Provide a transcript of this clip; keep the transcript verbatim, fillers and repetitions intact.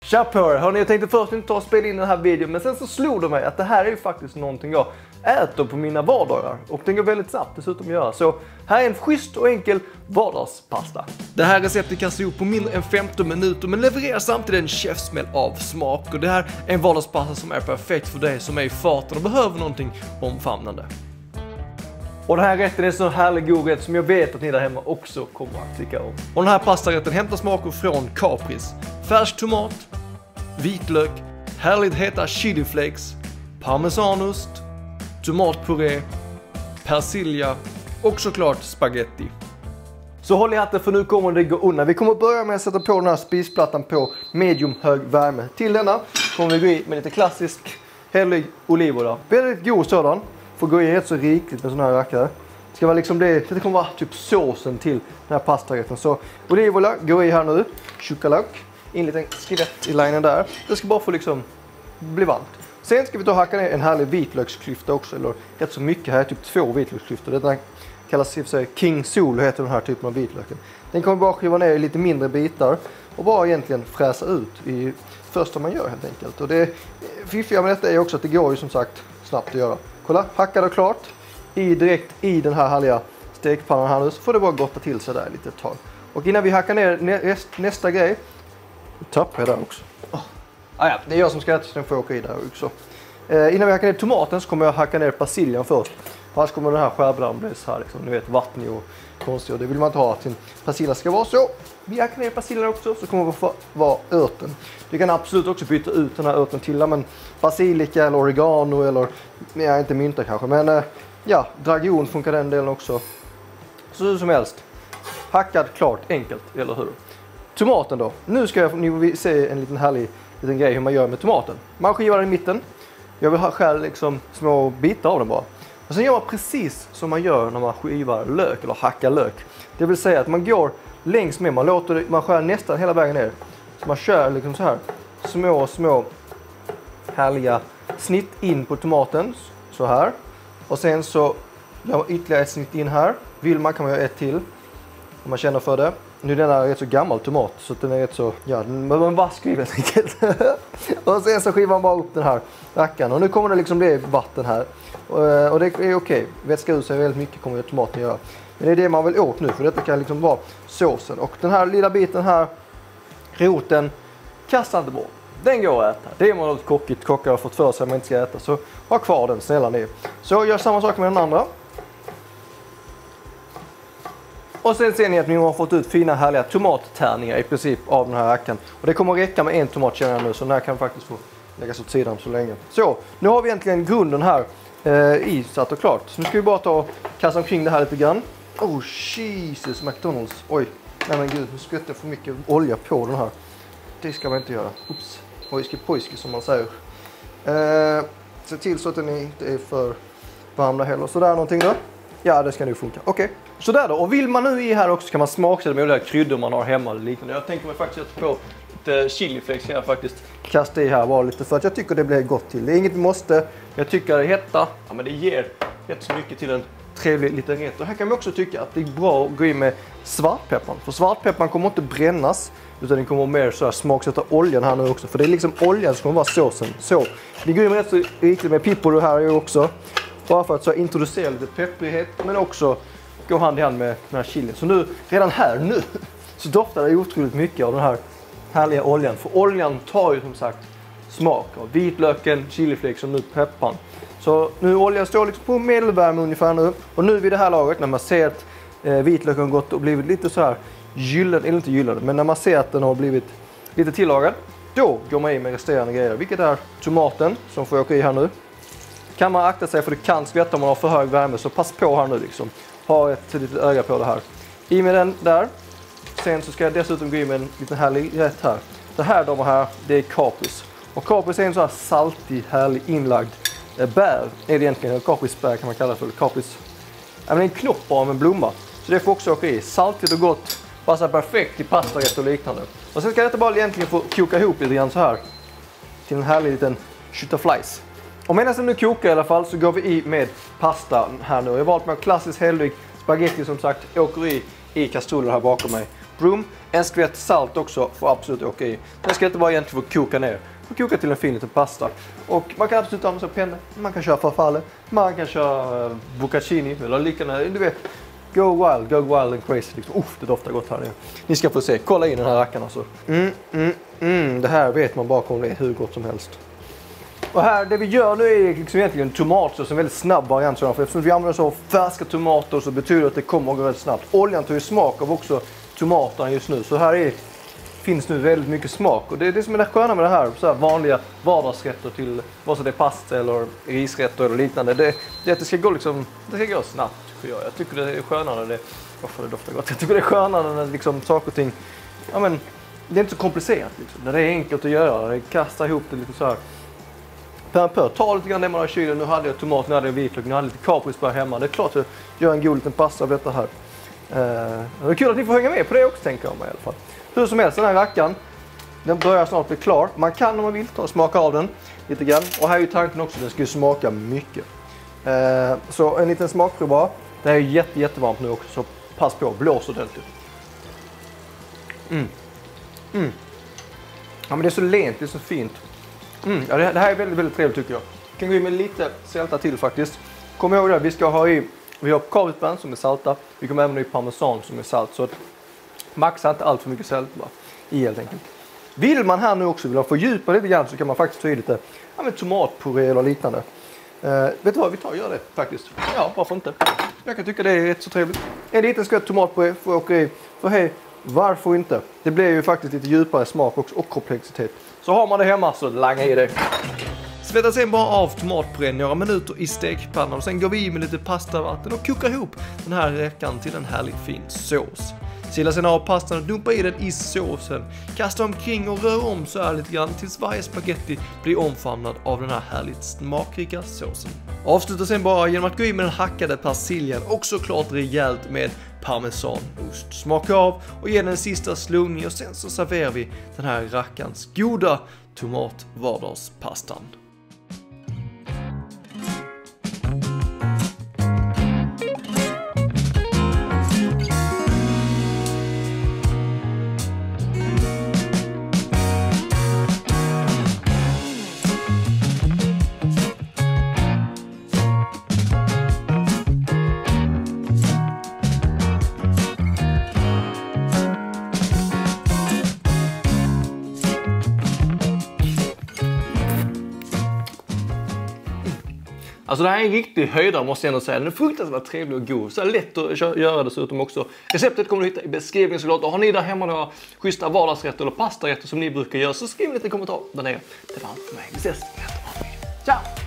Tja på er! Hörrni, jag tänkte först inte ta och spela in den här videon, men sen så slog det mig att det här är ju faktiskt någonting jag äter på mina vardagar. Och den går väldigt snabbt dessutom att göra. Så här är en schysst och enkel vardagspasta. Det här receptet kan se upp på mindre än femton minuter men levererar samtidigt en käftsmäll av smak. Och det här är en vardagspasta som är perfekt för dig som är i farten och behöver någonting omfamnande. Och den här rätten är så härlig god rätt som jag vet att ni där hemma också kommer att tycka om. Och den här pastarätten hämtar smaker från Capris. Färsk tomat, vitlök, härligt heta chiliflakes, parmesanost, tomatpuré, persilja och såklart spaghetti. Så håll i hatten för nu kommer det gå undan. Vi kommer att börja med att sätta på den här spisplattan på medium hög värme. Till denna kommer vi gå i med lite klassisk helig olivolja. Väldigt god sådan. Får gå i rätt så rikligt med såna här rackare. Det ska vara liksom det, det kommer vara typ såsen till den här pastarätten. Så olivolja går i här nu. Chokalök. In en liten skvätt i linen där. Det ska bara få liksom bli varmt. Sen ska vi ta och hacka ner en härlig vitlöksklyfta också. Eller rätt så mycket här, typ två vitlöksklyftor. Det kallas i och för sig King Soul, heter den här typen av vitlöken. Den kommer bara skiva ner i lite mindre bitar. Och bara egentligen fräsa ut i första man gör helt enkelt. Och det fiffiga med detta är också att det går ju som sagt snabbt att göra. Kolla, hackade och klart. I direkt i den här härliga stekpannan här nu så får det bara gotta till sig där lite ett tag. Och innan vi hackar ner näst, nästa grej. Tappar jag där också. Oh. Ah, ja, det är jag som ska äta så den får åka i där också. Eh, innan vi hackar ner tomaten så kommer jag hacka ner persiljan först. Annars kommer den här skärbladen bli så här liksom, ni vet, vattnig och konstig och det vill man inte ha att sin persilja ska vara så. Vi hackar ner persiljan också så kommer det få vara örten. Du kan absolut också byta ut den här örten till men basilika eller oregano eller, ja inte mynta kanske, men eh, ja, dragon funkar den delen också. Så hur som helst. Hackad klart, enkelt, eller hur? Tomaten då. Nu ska jag ni se en liten härlig liten grej hur man gör med tomaten. Man skivar den i mitten. Jag vill ha skär liksom små bitar av den bara. Och sen gör man precis som man gör när man skivar lök eller hackar lök. Det vill säga att man går längs med, man låter man skär nästan hela vägen ner. Så man kör liksom så här små små härliga snitt in på tomaten så här. Och sen så gör man ytterligare ett snitt in här. Vill man kan man göra ett till om man känner för det. Nu är den här rätt så gammal tomat så den är rätt så, ja, den behöver en vask helt enkelt. Och sen så skivar man bara upp den här rackan och nu kommer det liksom bli vatten här. Och, och det är okej, okay. Vätska ut sig väldigt mycket kommer tomaten göra. Men det är det man vill åt nu för detta kan liksom vara såsen. Och den här lilla biten här, roten, kasta inte bort. Den går att äta. Det är man något kockigt kockar har fått för sig att man inte ska äta. Så ha kvar den, snälla ni. Så gör samma sak med den andra. Och sen ser ni att ni har fått ut fina härliga tomattärningar i princip av den här rackan. Och det kommer att räcka med en tomat känner jag nu. Så den här kan faktiskt få läggas åt sidan så länge. Så, nu har vi egentligen grunden här eh, i satt och klart. Så nu ska vi bara ta och kasta omkring det här lite grann. Oh, Jesus, McDonalds. Oj, nej men gud, nu skvätter för mycket olja på den här. Det ska man inte göra. Oops, ojski pojski som man säger. Eh, se till så att den inte är för varm där heller. Så där någonting då. Ja, det ska nu funka. Okej. Okay. Så där då. Och vill man nu i här också kan man smaksätta med olika kryddor man har hemma eller liknande. Jag tänker mig faktiskt att på lite chiliflakes kan jag faktiskt kasta i här bara lite för att jag tycker det blir gott till. Det är inget måste. Jag tycker det hetta, ja men det ger rätt så mycket till en trevlig liten rätt. Och här kan vi också tycka att det är bra att gå in med svartpepparn. För svartpepparn kommer inte brännas utan den kommer mer så här smaksätta oljan här nu också. För det är liksom oljan som kommer vara såsen. Så, vi går in med rätt så riktigt med pippor här också. Bara för att så introducera lite pepprighet men också gå hand i hand med den här chilin. Så nu, redan här nu, så doftar det otroligt mycket av den här härliga oljan. För oljan tar ju som sagt smak av vitlöken, chiliflakes och nu pepparn. Så nu oljan står liksom på medelvärme ungefär nu. Och nu vid det här laget när man ser att eh, vitlöken har gått och blivit lite så här gyllad, eller inte gyllad, men när man ser att den har blivit lite tillagad. Då går man in med resterande grejer. Vilket är tomaten som får åka i här nu. Kan man akta sig för det kan skvätta om man har för hög värme så pass på här nu liksom. Ha ett litet öga på det här. I med den där. Sen så ska jag dessutom gå in med en liten härlig rätt här. Det här de här, det är Capris. Och Capris är en så här saltig, härlig, inlagd eh, bär. Är det egentligen, Caprisbär kan man kalla det för. Capris, ja, men en knopp av en blomma. Så det får också åka i. Saltigt och gott. Passar perfekt i pastarätt och liknande. Och sen ska detta bara egentligen få koka ihop lite grann så här. Till en härlig liten köttflies. Och medan den nu kokar i alla fall så går vi i med pasta här nu. Jag har valt med en klassisk helig spaghetti som sagt. Åker i i kastrullen här bakom mig. Broom. En skvätt salt också får absolut åka i. Det ska inte vara egentligen för att koka ner. Får koka till en fin liten pasta. Och man kan absolut använda sig av penne. Man kan köra farfalle. Man kan köra uh, boccaccini eller liknande. Du vet, go wild, go wild and crazy. Liksom. Uff, det doftar gott här nu. Ni ska få se. Kolla in den här rackaren alltså. Mm, mm, mm. Det här vet man bara kommer det är hur gott som helst. Och här, det vi gör nu är liksom egentligen tomatsås, en väldigt snabb variant. För eftersom vi använder så färska tomater så betyder det att det kommer att gå väldigt snabbt. Oljan tar ju smak av också tomaterna just nu. Så här är, finns nu väldigt mycket smak. Och det är det som är det sköna med det här. Så här vanliga vardagsrätter till, vare sig det är pasta eller risrätter eller liknande. Det, det är att det ska gå liksom, det ska gå snabbt. För jag. jag tycker det är skönare det, varför det doftar gott. Jag tycker det är skönare när liksom saker och ting, ja men, det är inte så komplicerat liksom. När det är enkelt att göra, det kastar ihop det lite så här. Per pör, ta lite grann det man har i kylen. Nu hade jag tomat, nu hade jag vitlök, nu hade jag lite kaprisbär hemma. Det är klart att jag gör en god liten pasta av detta här. Uh, det är kul att ni får hänga med på det också, tänker jag mig i alla fall. Hur som helst, den här rackaren, den börjar snart bli klar. Man kan om man vill ta och smaka av den lite grann. Och här är ju tanken också, den ska ju smaka mycket. Uh, så en liten smakprov bara. Det här är jätte, jättevarmt nu också, så pass på, blås ordentligt. Mm. Mm. Ja men det är så lent, det är så fint. Mm, ja, det här är väldigt, väldigt trevligt tycker jag. Kan gå in med lite sälta till faktiskt. Kom ihåg det, vi ska ha i, vi har kaprisbär som är salta. Vi kommer även ha i parmesan som är salt. Så att maxa inte allt för mycket salt bara, i helt enkelt. Vill man här nu också, vill man fördjupa lite grann så kan man faktiskt ta i lite ja, med tomatpuré eller liknande. Uh, vet du vad, vi tar och gör det faktiskt. Ja, varför inte? Jag kan tycka det är rätt så trevligt. En liten skvätt tomatpuré får åka i. För hej, varför inte? Det blir ju faktiskt lite djupare smak också och komplexitet. Så har man det hemma så langa i det. Svettar sen bara av tomatpurén några minuter i stekpannan och sen går vi i med lite pastavatten och kokar ihop den här räckan till en härligt fin sås. Sila sen av pastan och dumpa i den i såsen. Kasta omkring och rör om så här lite grann tills varje spaghetti blir omfamnad av den här härligt smakrika såsen. Avsluta sen bara genom att gå i med den hackade persiljan och såklart rejält med parmesanost. Smaka av och ge den en sista slungning och sen så serverar vi den här rackans goda tomatvardagspastan. Alltså det här är en riktig höjdare måste jag ändå säga. Den är fruktansvärt trevlig och god. Så är lätt att göra dessutom också. Receptet kommer du hitta i beskrivningen såklart. Och har ni där hemma några schyssta vardagsrätter eller pastarätter som ni brukar göra så skriv lite i kommentar där nere. Det var allt för mig. Vi ses. Ciao!